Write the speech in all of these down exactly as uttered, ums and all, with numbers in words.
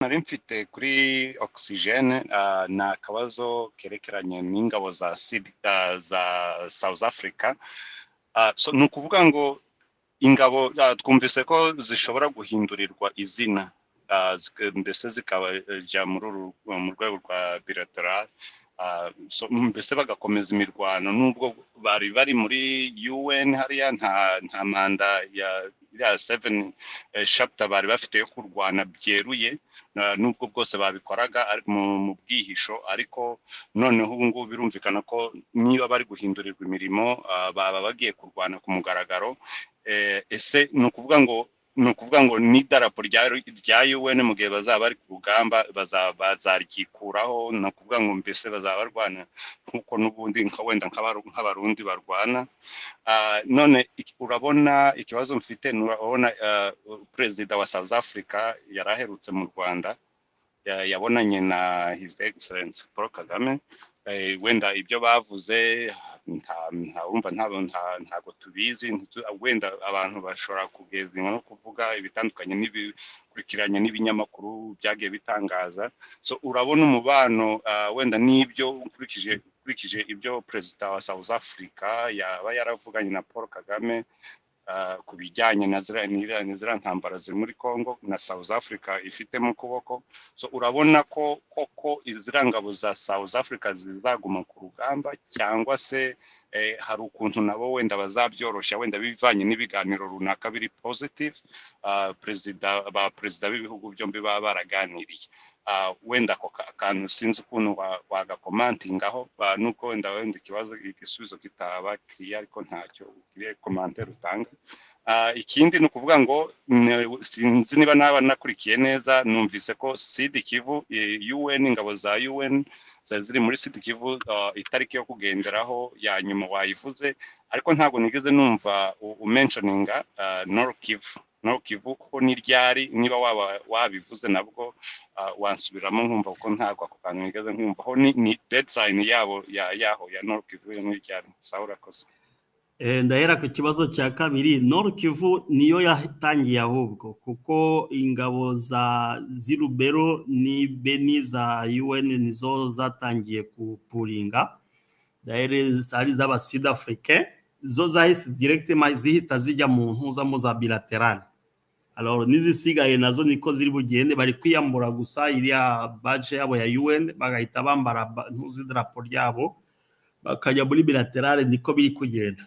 nari mfite kuri oxygene uh, na kabazo kerekeranye n'ingabo za uh, za South Africa. Uh, so nukuvuga ngo ingabo uh, twumvise ko zishobora guhindurirwa izina uh, mbese zikabaja mu rwego rwa bilateral. Uh, so mbese bagakomeza imirwano nubwo bari bari muri U N hariya nta nta manda ya ya seven uh, chapter bari bafite yo kurwana byeruye uh, nubwo bwose babikoraga mu bwihisho, ariko noneho ubu ngubu birumvikana ko niba bari guhindurirwa imirimo uh, baba bagiye kurwana ku mugaragaro. eh, ese nukuvuga ngo nukuvuga ngo ni darapo rya rya U N mu gihe bazaba bari ku rugamba bazarikuraho, nakuvuga ngo mbese bazaba barwana nkuko nubundi nka wenda nk'abarundi barwana. Uh, none urabona ikibazo mfite nurabona uh, Perezida wa South Africa yaraherutse mu Rwanda, yabonanye na His Excellency Paul Kagame. Eh, wenda ibyo bavuze nta nta ntago tubizi, wenda abantu bashobora kugeza no kuvuga ibitandukanye n'ibikurikiranye n'ibinyamakuru byagiye bitangaza. So urabona umubano uh, wenda n'ibyo ukurikije ukurikije ibyo Perezida wa South Africa yaba yaravuganye na Paul Kagame uh, ku bijyanye na ziriya ntambara ziri muri Congo na South Africa ifite mu kuboko. So urabona ko koko iziriya ngabo za South Africa zizaguma ku rugamba, cyangwa se eh, hari ukuntu nabo wenda bazabyorosha wenda bivanye n'ibiganiro runaka biri positive uh, Perezida ba Perezida b'ibihugu byombi baba baraganiriye. Uh, wenda ko kantu sinzi ukuntu wagakomantingaho wa nuko wenda wenda ikibazo igisubizo kitaba clear, ariko ntacyo ukiriye commentaire utanga. Uh, ikindi ni ukuvuga ngo sinzi niba naba nakurikiye neza, numvise ko Sud Kivu U N ingabo za U N ziri muri Sud Kivu uh, itariki yo kugenderaho ya nyuma wayivuze, ariko ntago nigeze numva umentioninga uh, North Kivu. North Kivu ko ni ryari, niba waba wabivuze nabwo uh, wansubiramo nkumva ko ntago ako kantu nigeze nkumva ho ni, ni deadline yabo ya yaho ya North Kivu ni ryari. Saura kosa ndahera ku kibazo cya kabiri. North Kivu niyo yatangiye ahubwo, kuko ingabo za Zirubero ni Beni za U N nizo zatangiye kupuringa, dahere zari z'aba Sud Africain, zo zahise directement zihita zijya mu ntuza mu za bilateral. Alors nizisigaye nazo niko ziri bugende, bari kwiyambura gusa iriya badge yabo ya U N bagahita bambara ntuzi drapo ryabo bakajya muri bilateral, niko biri kugenda.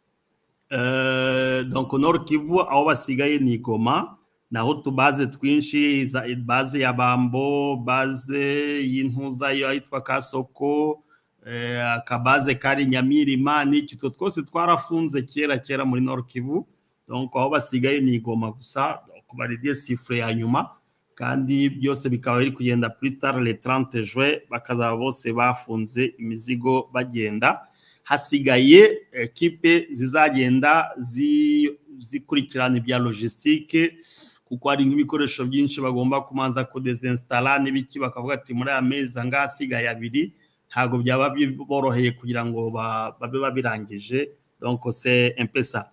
Uh, donc Nord Kivu aho basigaye ni Goma, naho tubaze twinshi za base ya Bambo, base y'intuza yo yitwa Kasoko, eh, akabaze kari Nyamirima, n'iki two twose twarafunze kera kera muri Nord Kivu. Donc aho basigaye ni Goma gusa, donc bari die chiffre ya nyuma, kandi byose bikaba biri kugenda plus tard le trente juin bakazaba bose bafunze imizigo bagenda. Hasigaye ekipe zizagenda zikurikirana ibya logistique, kuko hari nk'ibikoresho byinshi bagomba kumanza ko desinstalla n'ibiki, bakavuga ati muri amezi anga hasigaye abiri ntago byaba boroheye kugira ngo babe babirangije. Donc c'est un peu ça.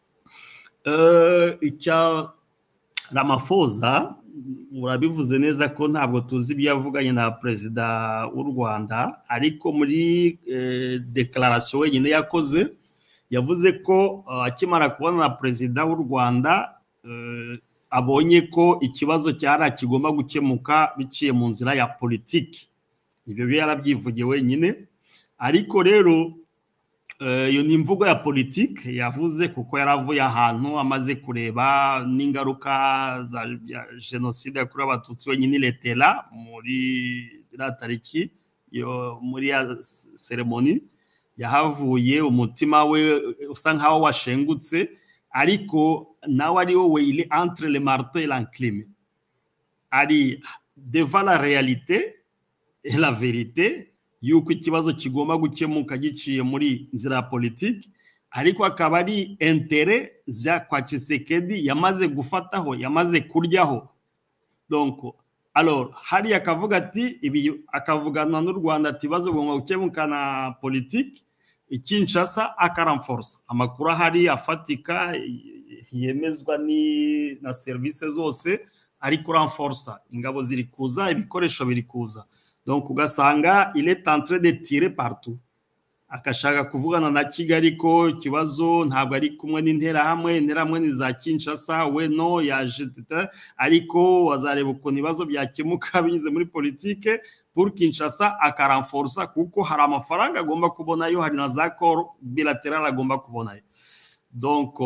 Euh, icya Ramaphosa urabivuze neza ko ntabwo tuzi ibyo yavuganye na Perezida w'u Rwanda, ariko muri eh, declaration wenyine yakoze yavuze ko akimara uh, kubona na Perezida w'u Rwanda uh, abonye ko ikibazo cyara kigomba gukemuka biciye mu nzira ya politiki. Ibyo byarabyivugiye wenyine, ariko rero iyo ni imvugo ya politiki yavuze, kuko yaravuye ahantu amaze kureba n'ingaruka za jenoside yakorewe abatutsi wenyine letera muri tariki yo muri ya ceremony yahavuye umutima we usa nkaho washengutse, ariko nawe ari wowe il est entre le marteau et l'enclume, ari devant la réalité et la vérité yuko ikibazo kigomba gukemuka giciye muri nzira ya politiki, ariko akaba ari intérêt za kwa Tshisekedi yamaze gufataho, yamaze kuryaho. Donc alors hari akavuga ati ibi, akavugana n'u Rwanda ati bazo gomba gukemuka na politiki, Kinshasa akaramforce amakuru hari afatika yemezwa ni na service zose ari kuranforsa ingabo ziri kuza ibikoresho biri kuza donc ugasanga il est en train de tirer partout akashaka kuvugana na Kigali ko ikibazo ntabwo ari kumwe n'intera hamwe intera hamwe ni za Kinshasa we no yaje ariko wazareba ukuntu ibibazo byakemuka binyuze muri politique pour Kinshasa akaranforsa kuko hari amafaranga agomba kubonayo hari na za accord bilateral agomba kubonayo donc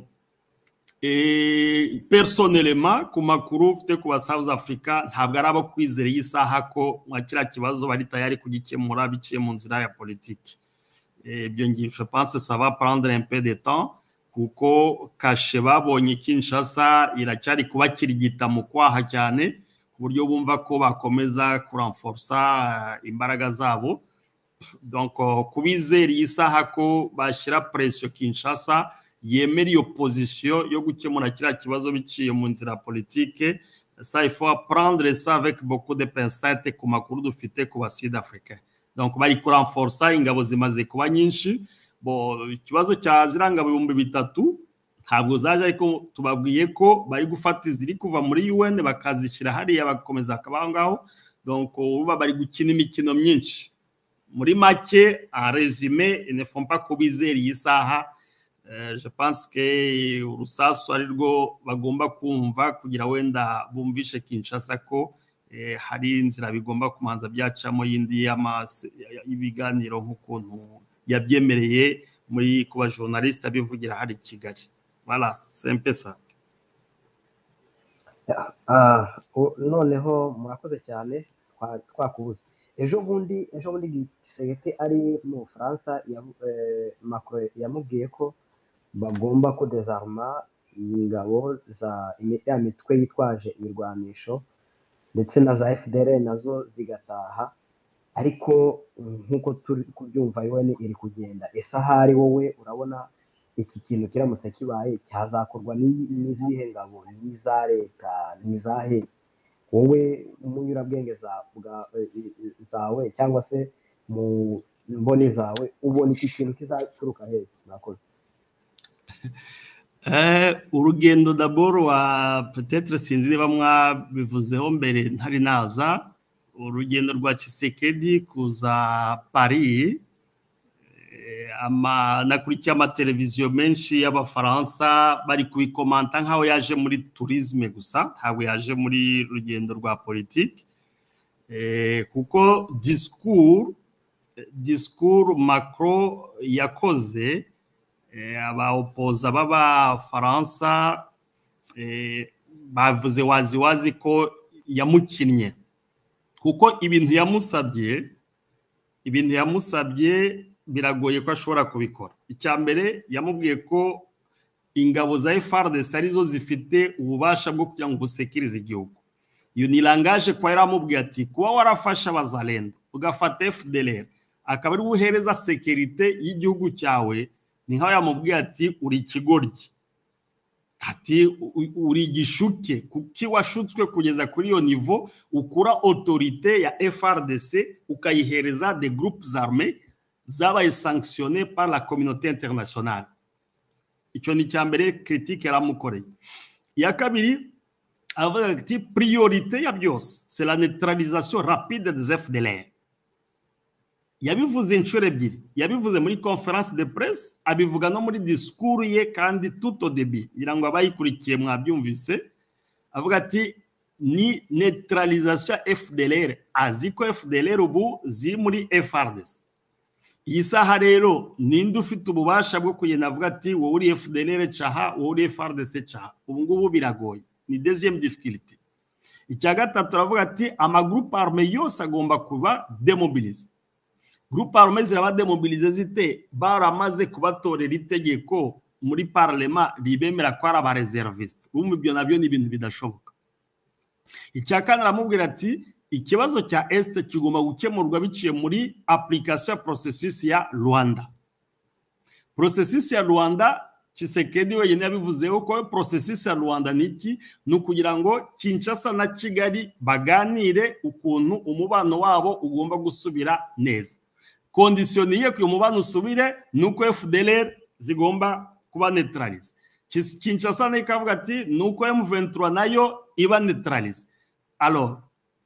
et personnellement ku makuru ufite ku ba South Africa ntabwo arabo kwizera yisaha ko mwakira kibazo bari tayari kugikemura biciye mu nzira ya politique. Et bien je pense que ça va prendre un peu de temps kuko kashe babonye Kinshasa iracyari kubakirigita mu kwaha cyane ku buryo bumva ko bakomeza kuranforsa imbaraga zabo donc kubizera yisaha ko bashira pression Kinshasa yemera iyo position yo gukemura kira kibazo biciye mu nzira politique. Ça il faut prendre ça avec beaucoup de pincettes ku makuru dufite ku ba Sud-Africains. Donc bari kuranforsa ingabo zimaze kuba nyinshi bo ikibazo cya zirangabo ibihumbi bitatu ntabwo zaje ariko tubabwiye ko bari gufata ziri kuva muri U N bakazishira hariya bakomeza akabangaho donc uba bari gukina imikino myinshi muri make en résumé ils ne font pas kubizera yisaha. Euh, je pense que urusasu ari rwo bagomba kumva kugira wenda bumvishe Kinshasa ko eh, hari inzira bigomba kumanza byacamo yindi y'ibiganiro nk'ukuntu yabyemereye muri kuba journaliste abivugira hari Kigali. Voilà, c'est un peu ça. Ah, noneho murakoze cyane twakubuze ejo bundi ejo bundi gisegete ari mu France ya Macron yamubwiye ko bagomba ko désarma ingabo za ya mitwe yitwaje imirwanisho ndetse na za F D L R nazo zigataha ariko nkuko turi kubyumva yone iri kugenda esa hari wowe urabona iki kintu kiramutse kibaye cyazakorwa n'izihe ngabo n'iza leta n'izahe wowe umunyurabwenge zawe cyangwa se mu mboni zawe ubona iki kintu kizaturuka hehe? Murakoze. Euh, urugendo d'abord wa peut-être sinzi niba mwabivuzeho mbere ntari naza urugendo rwa Tshisekedi kuza Paris ama nakurikiye ama televiziyo menshi y'abafaransa bari kubikomanta nkaho yaje muri tourisme gusa ntabwo yaje muri rugendo rwa politique eh, kuko discours discours Macron yakoze aba opoza baba Faransa eh, bavuze wazi wazi ko yamukinnye kuko ibintu yamusabye ibintu yamusabye biragoye ko ashobora kubikora. Icyambere yamubwiye ko ingabo za F A R D C arizo zifite ububasha bwo kugira ngo busekirize igihugu. Iyo ni langage kwa yaramubwiye ati kuba warafasha abazalendo ugafata F D L R akaba ari buhereza sécurité y'igihugu cyawe ni nkaho yamubwiye ati uri ikigoryi ati uri igishuke kuki washutswe kugeza kuri iyo niveau ukura autorité ya F A R D C ukayihereza des groupes armés zabaye sanctionné par la communauté internationale. Icyo ni cyambere critique yaramukoreye. Ya kabiri avuga ati priorité ya byose c'est la neutralisation rapide des F D L R. Yabivuze inshuro ebyiri yabivuze muri conférence de presse abivuga no muri discours ye kandi tout au début ngira ngo abayikurikiye mwabyumvise avuga ati ni neutralisation F D L R aziko F D L R ubu ziri muri F A R D C. Iyi saha rero ninde ufite ububasha bwo kugenda avuga ati wowe uri F D L R caha wowe uri F A R D C caha ubu ngubu biragoye ni deuxième difficulté. Icya gatatu aravuga ati ama groupe armé yose agomba kuba demobilize. Groupe armé ziraba demobilize zite baramaze kubatorera itegeko muri parlement ribemera ko ari aba reserviste. Umwe ibyo nabyo ni ibintu bidashoboka. Icya kane aramubwira ati ikibazo cya Est kigomba gukemurwa biciye muri application processus ya Rwanda. Processus ya Rwanda Tshisekedi wenyine yabivuzeho ko processus ya Rwanda niki nukugira ngo Kinshasa na Kigali baganire ukuntu umubano wabo ugomba gusubira neza. Kondisioniye ku umubano usubire nuko F D L R zigomba kuba neutralize. Kinshasa nayo ikavuga ati nuko M vingt-trois nayo iba neutralize. Alors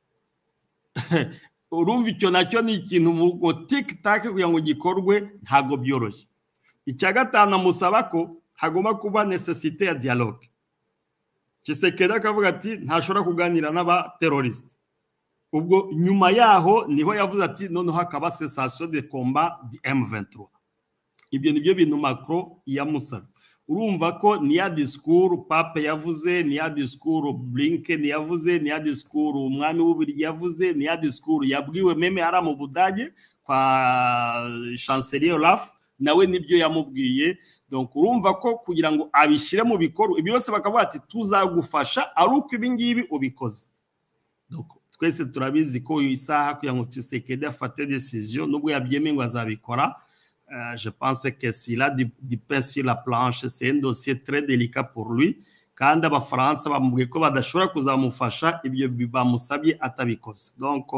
urumva icyo nacyo ni ikintu mu tic tac kugira ngo gikorwe ntago byoroshye. Icya gatanu musaba ko hagomba kuba necessité ya dialogue. Tshisekedi akavuga ati ntashobora kuganira n'aba terroriste. Ubwo nyuma yaho niho yavuze ati noneho hakaba cessation de combat di M vingt-trois. Ibyo nibyo bintu Macron yamusaba. Urumva ko ni ya discours Pape yavuze, ni ya discours Blinken yavuze, ni ya discours umwami w'Ububiligi yavuze, ni ya discours yabwiwe meme ara mu Budage kwa chancelier Olaf, nawe nibyo yamubwiye. Donc urumva ko kugira ngo abishire mu bikoro ibyo bose bakavuga ati tuzagufasha ari uko ibingibi ubikoze. Donc twese turabizi ko isaha kugira ngo Tshisekedi afate decision nubwo yabyemeye ngo azabikora. Euh, je pense que s'il a du, du pain sur la planche, c'est un dossier très délicat pour lui. Kandi abafaransa bamubwiye ko badashobora kuzamufasha ibyo bamusabye atabikoze. Donc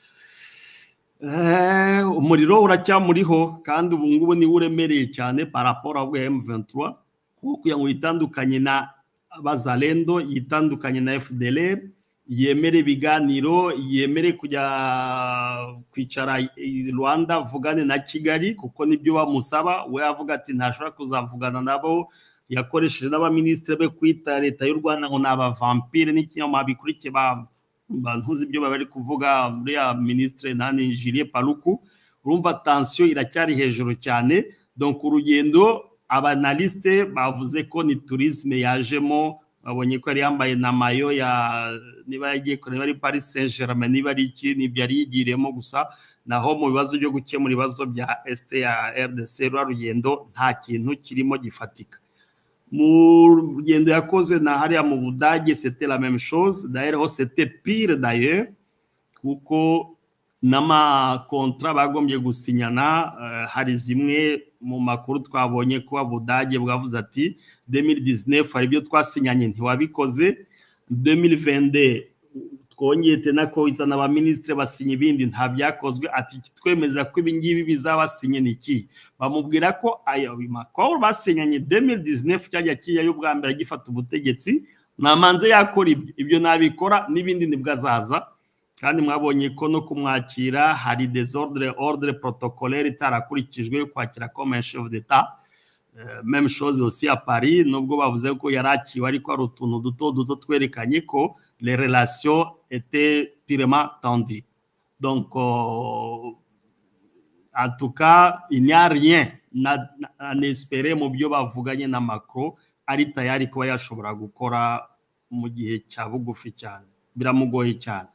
eh umuriro uracyamuriho kandi ubu ngubu ni uremereye cyane par rapport à M vingt-trois kuko kugira ngo yitandukanye na Bazalendo, yitandukanye na F D L R, yemere biganiro, yemere kujya kwicara i Rwanda vugane na Kigali kuko nibyo bamusaba. We avuga ati ntashobora kuzavugana nabo, yakoresheje n'abaministre be kwita leta y'u Rwanda ngo naba vampire n'ikinyoma bikurike ba bantuzi ibyo bari kuvuga muri ya ministre nani Julien Paluku. Urumva tension iracyari hejuru cyane. Donc urugendo abanaliste bavuze ko ni tourisme yajemo, babonye ko ari yambaye na mayo ya niba yagiye ko niba ari Paris Saint-Germain, niba ari iki nibyo ari yigiremo gusa, naho mu bibazo byo gukemura ibibazo bya Est ya R D C rugendo nta kintu kirimo gifatika. Mu rugendo yakoze na hariya mu Budage c'était la même chose, d'ailleurs c'était pire d'ailleurs kuko nama kontra bagombye gusinyana. Uh, hari zimwe mu makuru twabonye ko Budage bwavuze ati deux mille dix-neuf hari byo twasinyanye ntiwabikoze, deux mille vingt-deux twongeye tena ko izana aba ministre basinye ibindi nta byakozwe, ati twemeza ko ibingibi bizabasinye niki. Bamubwira ko ayo bimakuru basinyanye deux mille dix-neuf cyajya kiya y'ubwa mbere gifata ubutegetsi namanze yakora ibyo ibyo nabikora n'ibindi nibwazaza. Kandi mwabonye ko no kumwakira hari desordre ordre protocolaire itarakurikijwe kwakira comme chef d'état. Uh, même chose aussi à Paris, nubwo bavuze ko yarakiwe ariko ari utuntu duto duto twerekanye ko les relations étaient pirement tendues. Donc euh, en tout cas il n'y a rien à espérer mu byo bavuganye na Macron ari tayari ko yashobora gukora mu gihe cya bugufi cyane, biramugoye cyane.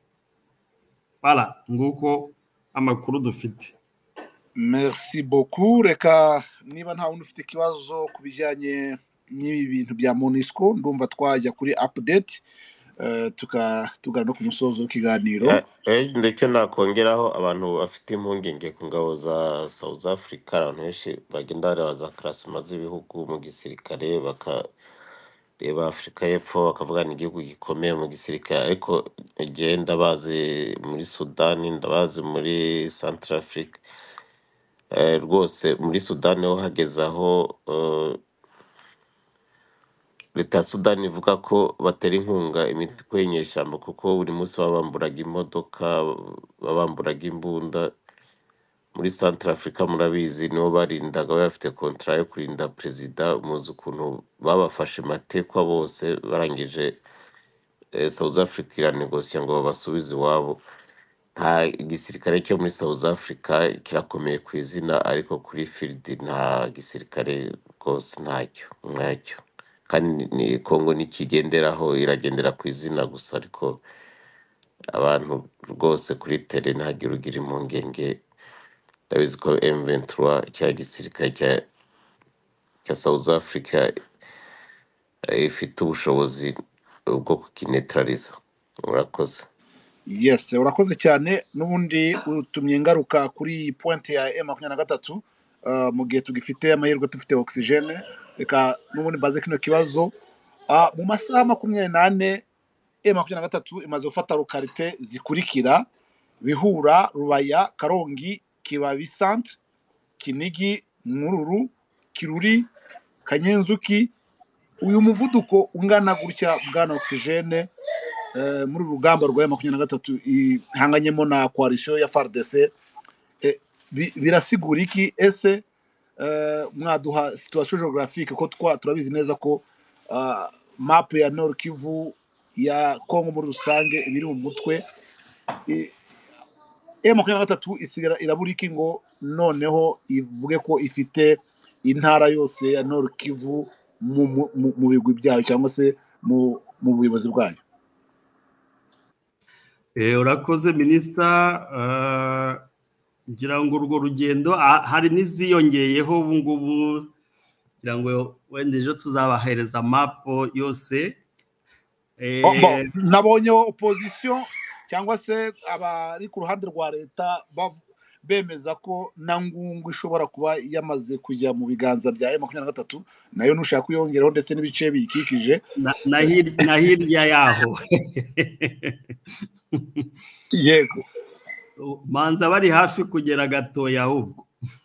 Voilà, nguko amakuru dufite. Merci beaucoup. Reka niba nta wundi ufite ikibazo kubijyanye n'ibi bintu bya MONUSCO ndumva twajya kuri update uh, tuka tugana no ku musozo w'ikiganiro. Eh ndetse nakongeraho abantu bafite impungenge ku ngabo za South Africa, abantu benshi bagenda baza classement z'ibihugu mu gisirikare baka reba Afrika y'Epfo bakavuga ni igihugu gikomeye mu gisirikare, ariko genda bazi muri Sudan, ndabazi muri Central Africa. Eh rwose muri Sudan ho hageze aho uh, leta Sudan ivuga ko batera inkunga imiti kwenyeshyamba kuko buri munsi babamburaga imodoka, babamburaga imbunda. Muri Central Africa murabizi niho barindaga bafite contrat yo kurinda president, muzi ukuntu babafashe matekwa bose barangije. eh, South Africa iranegosia ngo babasubize iwabo. Nta igisirikare cyo muri South Africa kirakomeye ku izina, ariko kuri field nta gisirikare rwose ntacyo ntacyo. Kandi ni Kongo nikigenderaho iragendera ku izina gusa, ariko abantu rwose kuri tele ntagira ugira impungenge. Ndabizi ko M vingt-trois cya gisirikare cya cya South Africa eh, ifite ubushobozi bwo kukineutraliza. Urakoze. Yes, urakoze cyane. Nubundi utumye ngaruka kuri point ya M makumyabiri na gatatu uh, mu gihe tugifite amahirwe tufite oxygene. Reka nubundi baze kino kibazo uh, mu masaha makumyabiri n'ane M makumyabiri na gatatu imaze gufata lokalite zikurikira: Bihura, Rubaya, Karongi, Kibabi Centre, Kinigi, Mururu, Kiruri, Kanyenzuki, uyu muvuduko ungana gutya bwana Oxygene muri rugamba rwa makumyabiri na gatatu ihanganyemo na coalition ya F A R D C birasigura iki? Ese mwaduha situation geographique ko turabizi neza ko map ya Nord Kivu ya Kongo muri rusange ibiri mu mutwe e makumyabiri na gatatu isigara irabura iki ngo noneho ivuge ko ifite intara yose ya Nord Kivu mu bigwi byayo cyangwa se mu buyobozi bwayo? urakoze minisita, ngira ngo urwo rugendo hari n'iziyongeyeho ubu ngubu, ngira ngo wenda ejo tuzabahereza mapo yose. Nabonye opposition cyangwa se abari ku ruhande rwa leta bemeza ko na Ngungu ishobora kuba yamaze kujya mu biganza bya e makumyabiri na gatatu, nayo nushaka kuyongeraho ndetse n'ibice biyikikije na hirya yaho. Yego, manza bari hafi kugera gatoya ahubwo.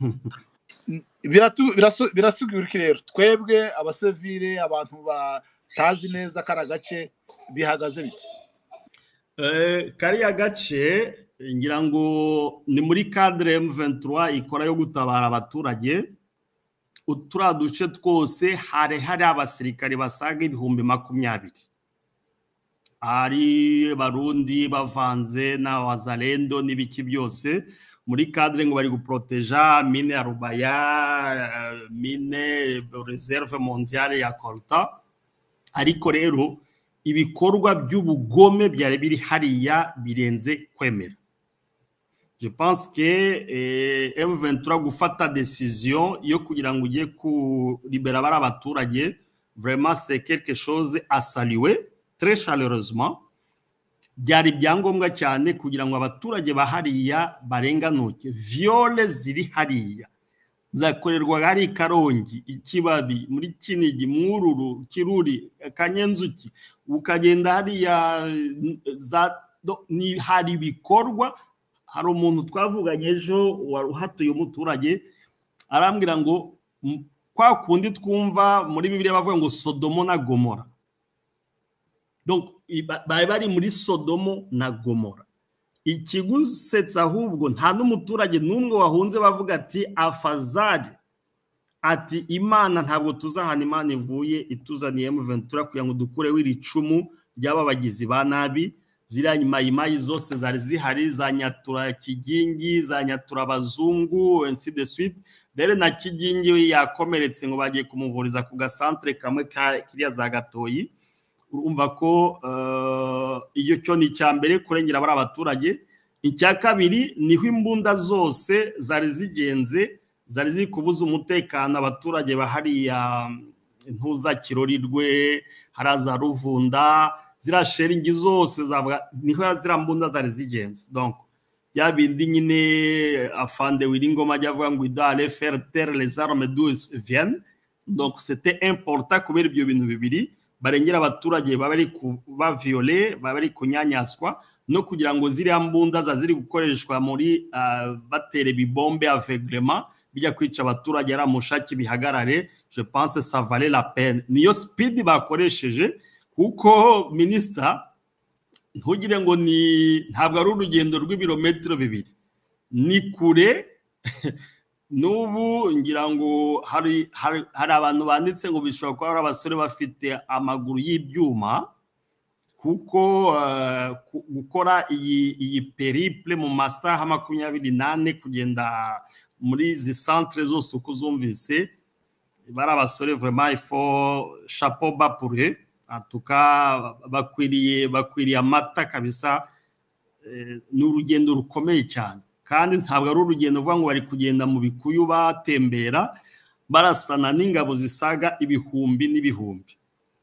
Birasigura iki rero twebwe abasivile, abantu batazi neza kara gace bihagaze bite? Kariya gace ngira ngo ni muri cadre M vingt-trois ikora yo gutabara abaturage. Uturiya duce twose hari hari abasirikari basaga ibihumbi makumyabiri, ari Barundi bavanze na wazalendo n'ibiki byose muri cadre ngo bari guproteja mine ya Rubaya, mine reserve mondiale ya Colta. Ariko rero ibikorwa by'ubugome byari biri hariya birenze kwemera. Je pense que eh, M vingt-trois gufata décision yo kugira ngo ujye ku libérer bari abaturage, vraiment c'est quelque chose à saluer très chaleureusement. Byari byangombwa cyane kugira ngo abaturage bahariya barenganuke. Viole ziri hariya zakorerwa hari Karongi, Ikibabi, muri Kinigi, Mwururu, Kiruri, Kanyenzuki, ukagenda hariya za ni hari bikorwa. Hari umuntu twavuganye ejo waruhatuye umuturage arambwira ngo kwa kundi twumva muri Bibiliya bavuga ngo Sodomo na Gomora. Donc bari bari muri Sodomo na Gomora. Ikigusetsa ahubwo nta n'umuturage n'umwe wahunze bavuga ati afazari, ati Imana ntabwo tuzahana Imana ivuye ituzaniye M vingt-trois kugira ngo dukureho iri cumu ry'ababagizi ba nabi. Ziriya mayimayi zose zari zihari, za Nyatura Kigingi, za Nyatura Abazungu, ainsi de suite. Dere na Kigingi yakomeretse ngo bagiye kumuvuriza ku gasantre kamwe kiriya za Gatoyi. Urumva ko iyo cyo ni cyambere kurengera bari abaturage. Icya kabiri niho imbunda zose zari zigenze, zari ziri kubuza umutekano abaturage bahariya Ntuza Kirorirwe, haraza Ruvunda, zira sharing zose zavuga niho zira mbunda zari zigenze. Donc ya bindi nyine afande Wiringoma avuga ngo idale faire taire les armes d'où viennent. Donc c'était important kubera ibyo bintu bibiri barengera abaturage babari kuba violer, babari kunyanyaswa, no kugira ngo ziri mbunda za ziri gukoreshwa muri uh, batere bibombe aveuglement bijya kwica abaturage ara mushaki bihagarare. Je pense ça valait la peine. Niyo speed bakoresheje kuko minister ntugire ngo ni ntabwo ari urugendo rw'ibirometero bibiri, ni kure. Nubu ngira ngo hari hari abantu banditse ngo bishobora kuba ari abasore bafite amaguru y'ibyuma, kuko uh, gukora iyi iyi periple mu masaha makumyabiri nane kugenda muri izi centre zose uko zumvise, bari abasore vraiment il faut chapeau bas pour eux. En tout cas bakwiriye bakwiriye amata kabisa. Eh, n'urugendo rukomeye cyane, kandi ntabwo ari urugendo uvuga ngo bari kugenda mu bikuyu batembera barasana n'ingabo zisaga ibihumbi n'ibihumbi.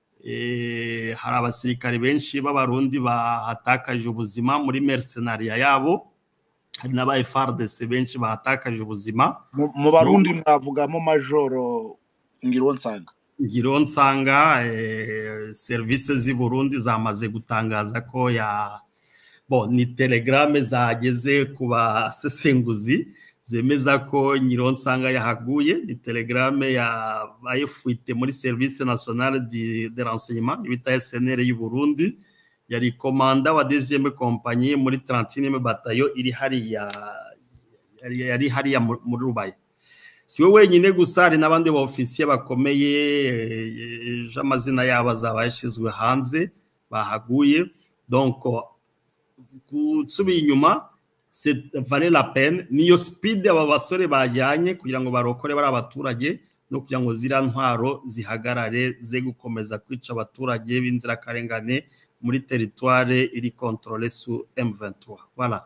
Eh, hari abasirikare benshi b'abarundi bahatakaje ubuzima muri mercenaria yabo, hari n'aba F A R D C benshi bahatakaje ubuzima. Mu Barundi mwavugamo Majoro Ngironsanga. Ngironsanga eh, service z'i Burundi zamaze gutangaza ko ya bon ni telegrame zageze ku basesenguzi zemeza ko Nyironsanga yahaguye. Ni telegrame yabaye fuite muri Service National de, de Renseignement ibita S N R y'u Burundi, yari komanda wa deuxième compagnie muri trentième bataillon iri hariya yari hariya muri Rubaye. Si we wenyine gusa, hari n'abandi ba officier bakomeye j'amazina yabo azaba yashizwe hanze bahaguye. Donc kusubiye inyuma, c'est valait la peine, niyo speed aba basore bajyanye kugira ngo barokore bari abaturage no kugira ngo zira ntwaro zihagarare ze gukomeza kwica abaturage b'inzira karengane muri territoire iri contrôlée sous M vingt-trois. Voilà.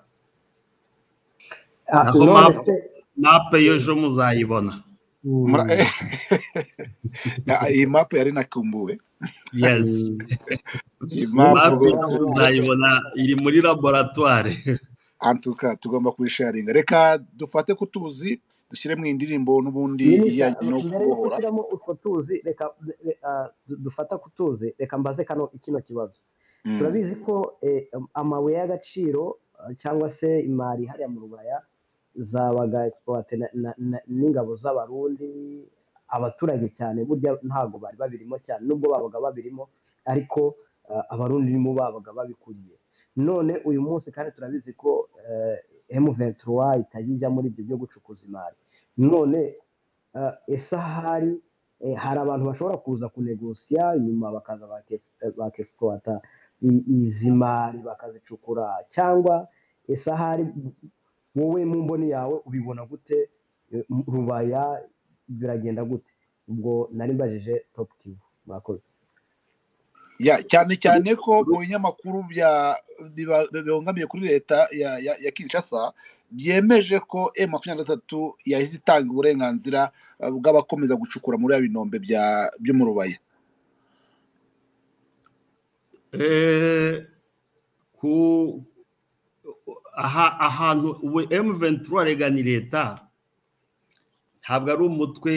Ah, Naho none map se map yo jo muzayibona. Mura- mm, Ya, iyi map yari nakumbuwe. Yes. mm, Iyi map Map nibyo rwose muzayibona iri muri laboratoire. antuka tugomba kuyisharinga. Reka dufate kutuzi dushyire mu indirimbo n'ubundi minisita ijyanye no mbere yo kubohora. gushyiramo utwo tuzi reka re- ah, du- dufata ku tuzi reka mbaze kano kino kibazo. Mm. Turabizi ko eh, amabuye y'agaciro ah, cyangwa se imari hariya mu Rubaya zabaga exploite na- na- na- n'ingabo z'abarundi, abaturage cyane burya ntago bari babirimo cyane, nubwo babaga babirimo ariko ah, abarundi nibo babaga babikuriye. None uyu munsi kandi turabizi ko eh, M vingt-trois itajya muri ibyo byo gucukuza imari. None uh, ese ahari eh, hari abantu bashobora kuza kunegosiya inyuma bakaza bakexploita izi mari bakazicukura, cyangwa ese ahari wowe mu mboni yawe ubibona gute? eh, m- Rubaya biragenda gute? Ubwo nari mbajije Top Kivu. Mwakoze. Ya, cyane cyane ko mu binyamakuru bya biba- bibangamiye kuri leta ya, ya, ya Kinshasa byemeje ko M makumyabiri na gatatu yahise itanga uburenganzira uh, bw'abakomeza gucukura muri ya binombe bya byo mu Rubaya. Eh, ku aha ahantu ubu M vingt-trois rega ni leta, ntabwo ari umutwe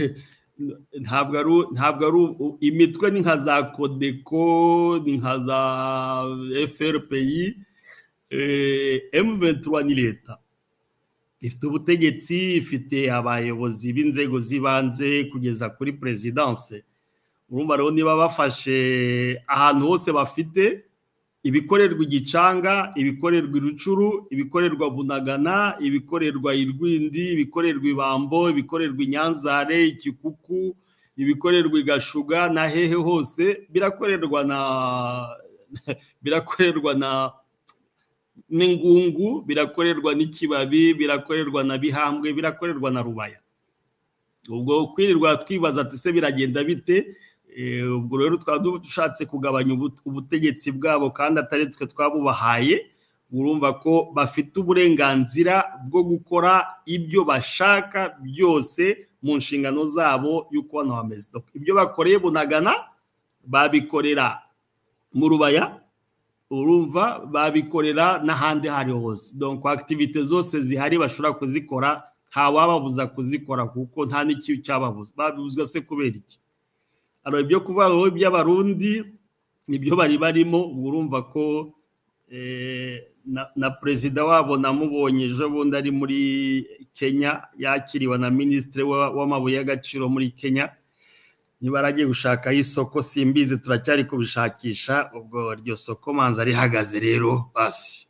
ntabwo ari ntabwo ari u- imitwe ni nka za Codeco, ni nka za F R P I. eh, M vingt-trois ni leta, ifite ubutegetsi, ifite abayobozi b'inzego z'ibanze kugeza kuri presidence. Urumva rero niba bafashe ahantu hose bafite ibikorerwa igicanga, ibikorerwa irucuru, ibikorerwa Bunagana, ibikorerwa irwindi, ibikorerwa ibambo, ibikorerwa inyanzare, ikikuku, ibikorerwa igashuga na hehe hose birakorerwa na birakorerwa na n'ingungu, birakorerwa n'ikibabi, birakorerwa na Bihambwe, birakorerwa na Rubaya. Ubwo kwirirwa twibaza ati se biragenda bite? Eh, ubwo rero twaba dushatse kugabanya ubu- ubutegetsi bwabo kandi atari twe twabubahaye. Urumva ko bafite uburenganzira bwo gukora ibyo bashaka byose mu nshingano zabo y'uko hano hameze. Donc, ibyo bakoreye Bunagana babikorera mu Rubaya, urumva babikorera n'ahandi hari hose. Donc activite zose zihari bashobora kuzikora, nta wababuza kuzikora kuko nta n'iki cyababuza. Babuzwa se kubera iki? Alors ibyo kuvuga ngo by'abarundi nibyo bari barimo. Urumva ko eh, na, na perezida wabo namubonye ejo bundi ari muri Kenya, yakiriwe na ministre w'amabuye y'agaciro muri Kenya. Niba aragiye gushaka isoko simbizi, turacyari kubishakisha. Ubwo ryo soko manza rihagaze rero basi.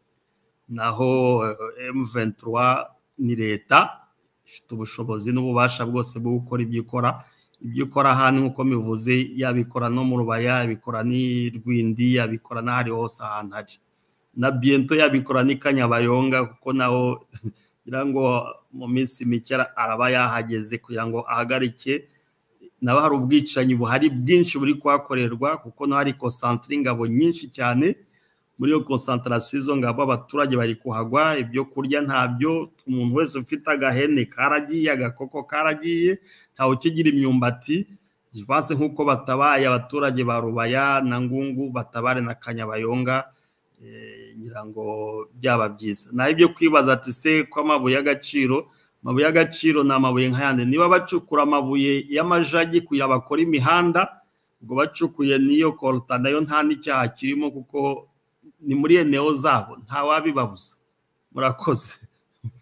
Naho eh, M vingt-trois ni leta, ifite ubushobozi n'ububasha bwose bwo gukora ibyo ikora. Ibyo ikora ahantu nk'uko mivuze, yabikora no mu Rubaya, yabikora ni Rwindi, yabikora n'ahari hose ahantu hari. Na biento yabikora ni Kanyabayonga, kuko naho ngira ngo mu minsi mike araba yahageze kugira ngo ahagarike. Naho hari ubwicanyi buhari bwinshi buri kwakorerwa, kuko naho hari concentre ingabo nyinshi cyane. Muri yo concentration izo ngabo abaturage bari kuhagwa, ibyo kurya ntabyo. Umuntu wese ufite agahene karagiye, agakoko karagiye, ntawe ukigira imyumbati. Je pense nkuko batabaye abaturage ba Rubaya na Ngungu, batabare na Kanyabayonga, eh, ngira ngo byaba byiza. Na ibyo kwibaza ati se ko amabuye y'agaciro, amabuye y'agaciro na amabuye nk'ayandi, niba bacukura amabuye y'amajagi kugira bakora imihanda, ubwo bacukuye niyo Coltan nayo nta n'icyaha kirimo kuko ni muri eneo zabo, nta wabibabuza. Murakoze.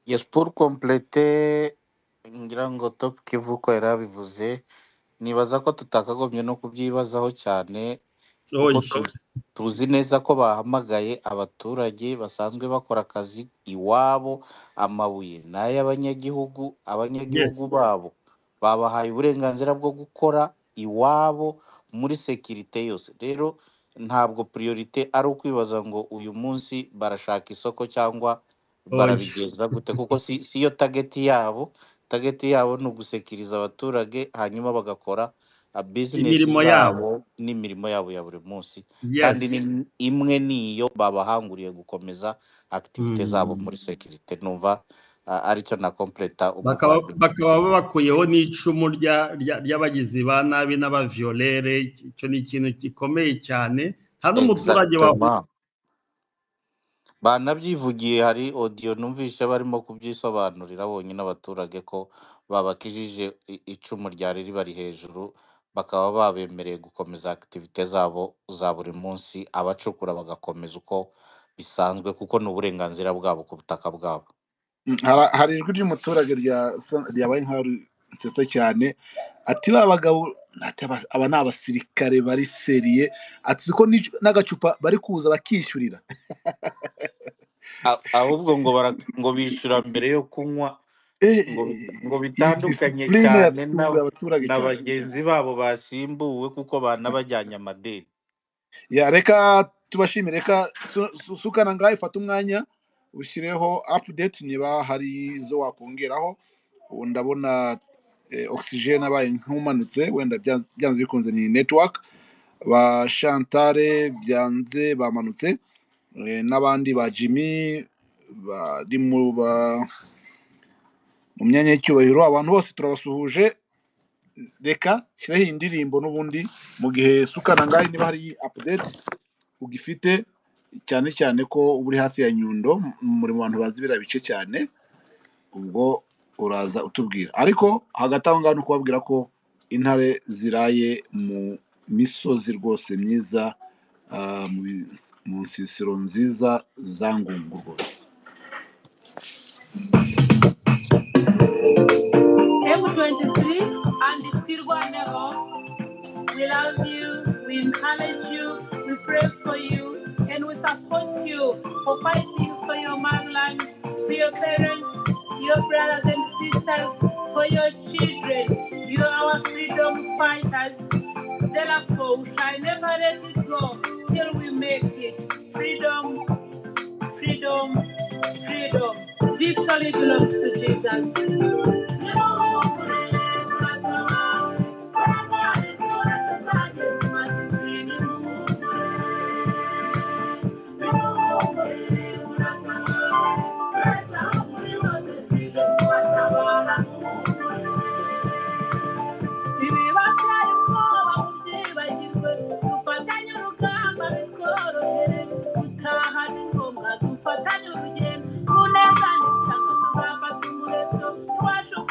Yes, pour compléter ngira ngo Top Kivu ko yarabivuze, nibaza ko tutakagombye no kubyibazaho cyane kuko oya tuzi, tuzi neza ko bahamagaye abaturage basanzwe bakora akazi iwabo, amabuye ni ay'abanyagihugu, abanyagihugu yes babo babahaye uburenganzira bwo gukora iwabo muri sekirite yose. Rero ntabwo priorite ari ukwibaza ngo uyu munsi barashaka isoko cyangwa oya barabigenza gute, kuko si si yo tageti yabo. Tageti yabo ni ugusekiriza abaturage hanyuma bagakora a bizinesi imirimo yabo zabo n'imirimo yabo ya buri munsi, kandi yes ni imwe niyo babahanguriye gukomeza activite zabo muri mm. sekirite. Numva uh, aricyo na completa bakaba umuvandimwe. bakaba babakuyeho n'icumu rya- rya- ry'abagizi ba nabi n'abaviolere. Icyo ni ikintu gikomeye cyane, nta n'umuturage wa Exactement. Banabyivugiye, hari audio numvishe barimo kubyisobanurira bonyine abaturage ko babakijije i- icumu ryari ribari hejuru, bakaba babemereye gukomeza activite zabo za buri munsi, abacukura bagakomeza uko bisanzwe kuko ni uburenganzira bwabo ku butaka bwabo. Mm, hara- hari ijwi ry'umuturage rya- ryabaye nkaho risetsa cyane, ati ba bagabo ati aba aba ni abasirikare bari seriye, ati ko n'ic- n'agacupa bari kuza bakishyurira. A- ahubwo ngo bara, ngo bishyura mbere yo kunywa, Eh, ngo ngo iyi bitandukanye disipurine cyane yatunguye na abaturage na cyane. bagenzi babo basimbuwe kuko banabajyanye amadeni. Ya reka tubashimire, reka Su- Su- sukana ngaho ifata umwanya ushyireho update niba hari izo wakongeraho. Ubu ndabona eh, oxygen abaye nk'umanutse, wenda byanze byanze bikunze ni network. Ba Chantale byanze bamanutse, eh, n'abandi ba Jimmy bari mu ba- mu myanya y'icyubahiro, abantu bose turabasuhuje. Reka shiraho iyi ndirimbo n'ubundi mu gihe sukana ngaho niba hari update ugifite, cyane cyane ko uba uri hafi ya Nyundo, m- muri mu bantu bazi biriya bice cyane, ubwo uraza utubwira. Ariko hagati aho ngaho ni ukubabwira ko intare ziraye mu misozi rwose myiza, ah, mu bis- mu nsisiro nziza za Ngungu rwose. M twenty-three and Twirwaneho, we love you, we encourage you, we pray for you, and we support you for fighting for your motherland, for your parents, your brothers and sisters, for your children. You are our freedom fighters. Therefore, we shall never let it go till we make it. Freedom, freedom, freedom. Victory belongs to Jesus. Ibibatari ubwoba mubyibagirwe, dufatanye urugamba bitworohere, gutaha ni ngombwa, dufatanye urugendo, kuneza ni cyangwa tuzafata umuheto, iwacu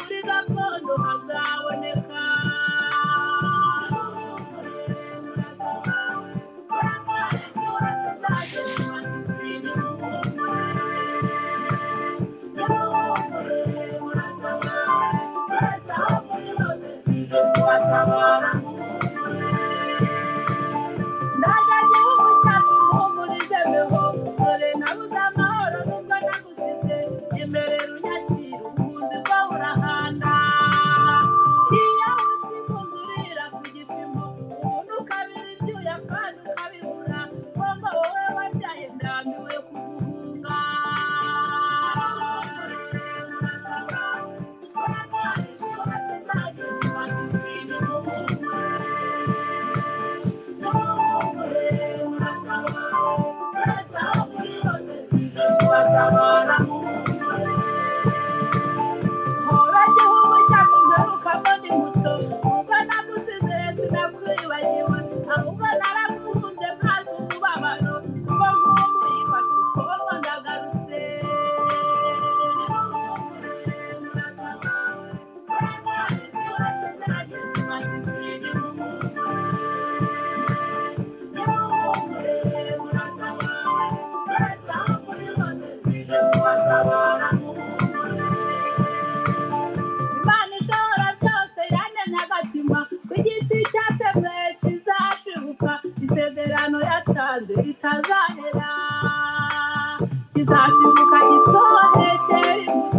kitazahera kizashibuka gitohe cyera